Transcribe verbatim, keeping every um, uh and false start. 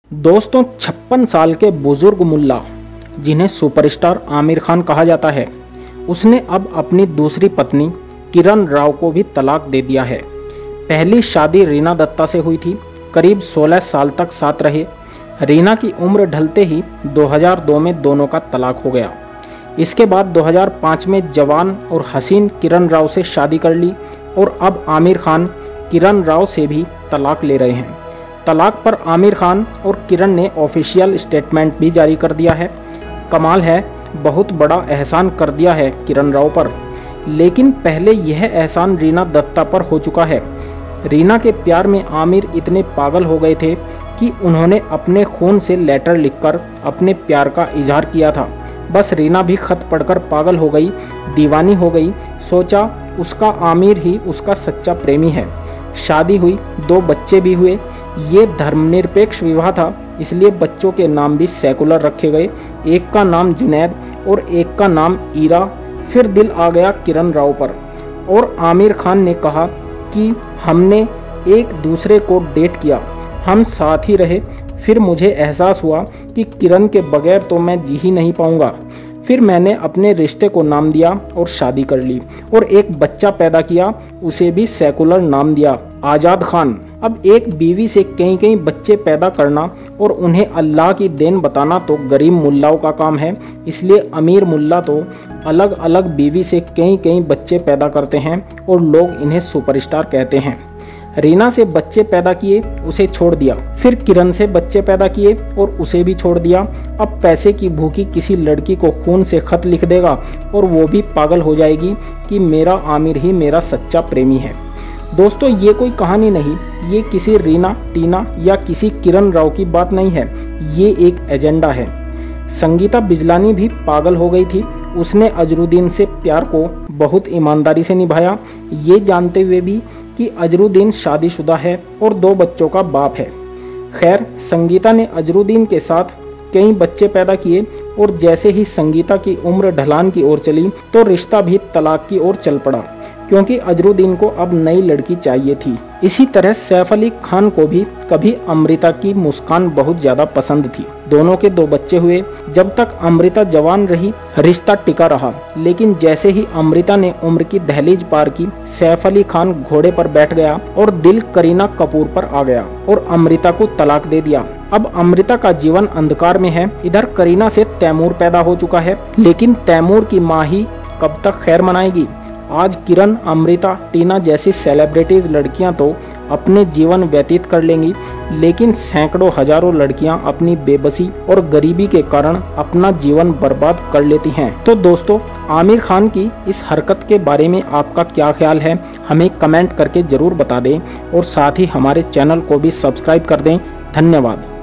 दोस्तों, छप्पन साल के बुजुर्ग मुल्ला जिन्हें सुपरस्टार आमिर खान कहा जाता है, उसने अब अपनी दूसरी पत्नी किरण राव को भी तलाक दे दिया है। पहली शादी रीना दत्ता से हुई थी। करीब सोलह साल तक साथ रहे। रीना की उम्र ढलते ही दो हज़ार दो में दोनों का तलाक हो गया। इसके बाद दो हज़ार पाँच में जवान और हसीन किरण राव से शादी कर ली और अब आमिर खान किरण राव से भी तलाक ले रहे हैं। तलाक पर आमिर खान और किरण ने ऑफिशियल स्टेटमेंट भी जारी कर दिया है। कमाल है, बहुत बड़ा एहसान कर दिया है किरण राव पर। लेकिन पहले यह एहसान रीना दत्ता पर हो चुका है। रीना के प्यार में आमिर इतने पागल हो गए थे कि उन्होंने अपने खून से लेटर लिखकर अपने प्यार का इजहार किया था। बस रीना भी खत पढ़कर पागल हो गई, दीवानी हो गई। सोचा उसका आमिर ही उसका सच्चा प्रेमी है। शादी हुई, दो बच्चे भी हुए। ये धर्मनिरपेक्ष विवाह था, इसलिए बच्चों के नाम भी सेकुलर रखे गए। एक का नाम जुनैद और एक का नाम ईरा। फिर दिल आ गया किरण राव पर और आमिर खान ने कहा कि हमने एक दूसरे को डेट किया, हम साथ ही रहे। फिर मुझे एहसास हुआ कि किरण के बगैर तो मैं जी ही नहीं पाऊंगा। फिर मैंने अपने रिश्ते को नाम दिया और शादी कर ली और एक बच्चा पैदा किया, उसे भी सेकुलर नाम दिया, आजाद खान। अब एक बीवी से कई कई बच्चे पैदा करना और उन्हें अल्लाह की देन बताना तो गरीब मुल्लाओं का काम है। इसलिए अमीर मुल्ला तो अलग अलग बीवी से कई कई बच्चे पैदा करते हैं और लोग इन्हें सुपरस्टार कहते हैं। रीना से बच्चे पैदा किए, उसे छोड़ दिया। फिर किरण से बच्चे पैदा किए और उसे भी छोड़ दिया। अब पैसे की भूखी किसी लड़की को खून से खत लिख देगा और वो भी पागल हो जाएगी कि मेरा आमिर ही मेरा सच्चा प्रेमी है। दोस्तों, ये कोई कहानी नहीं, ये किसी रीना, टीना या किसी किरण राव की बात नहीं है। ये एक एजेंडा है। संगीता बिजलानी भी पागल हो गई थी। उसने अजरुद्दीन से प्यार को बहुत ईमानदारी से निभाया, ये जानते हुए भी कि अजरुद्दीन शादीशुदा है और दो बच्चों का बाप है। खैर, संगीता ने अजरुद्दीन के साथ कई बच्चे पैदा किए और जैसे ही संगीता की उम्र ढलान की ओर चली तो रिश्ता भी तलाक की ओर चल पड़ा, क्योंकि अजरुद्दीन को अब नई लड़की चाहिए थी। इसी तरह सैफ अली खान को भी कभी अमृता की मुस्कान बहुत ज्यादा पसंद थी। दोनों के दो बच्चे हुए। जब तक अमृता जवान रही, रिश्ता टिका रहा। लेकिन जैसे ही अमृता ने उम्र की दहलीज पार की, सैफ अली खान घोड़े पर बैठ गया और दिल करीना कपूर पर आ गया और अमृता को तलाक दे दिया। अब अमृता का जीवन अंधकार में है। इधर करीना से तैमूर पैदा हो चुका है, लेकिन तैमूर की माँ ही कब तक खैर मनाएगी। आज किरण, अमृता, टीना जैसी सेलिब्रिटीज लड़कियां तो अपने जीवन व्यतीत कर लेंगी, लेकिन सैकड़ों हजारों लड़कियां अपनी बेबसी और गरीबी के कारण अपना जीवन बर्बाद कर लेती हैं। तो दोस्तों, आमिर खान की इस हरकत के बारे में आपका क्या ख्याल है, हमें कमेंट करके जरूर बता दें और साथ ही हमारे चैनल को भी सब्सक्राइब कर दें। धन्यवाद।